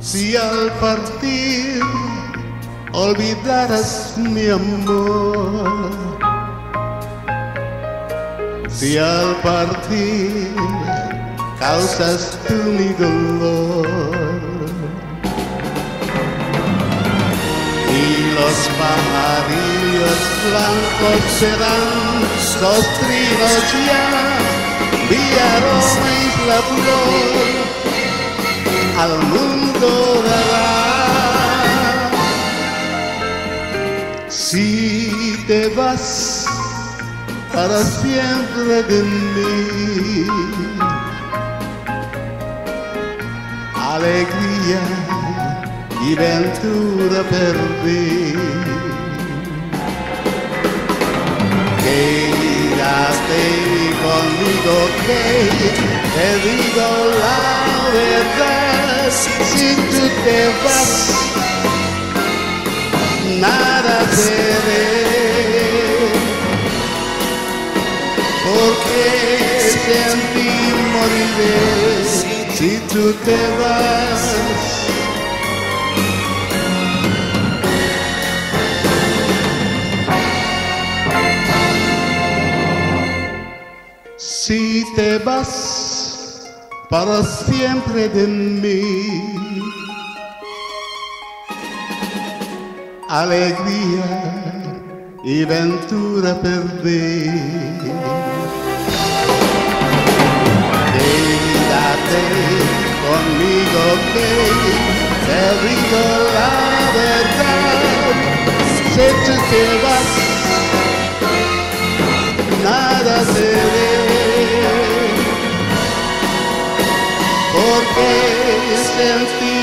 Si al partir olvidaras mi amor, si al partir causas tú mi dolor, y los pajarillos blancos serán los trinos ya, villarones la flor al mundo dará. Si te vas para siempre de mí, alegría y ventura perdí. Quédate conmigo, que te digo la verdad. Si tú te vas, nada seré, porque sin ti moriré. Si tú te vas, si te vas para siempre de mí, alegría y ventura perdí. Quédate conmigo, que te digo la verdad. Si tú te vas, nada seré, porque sin ti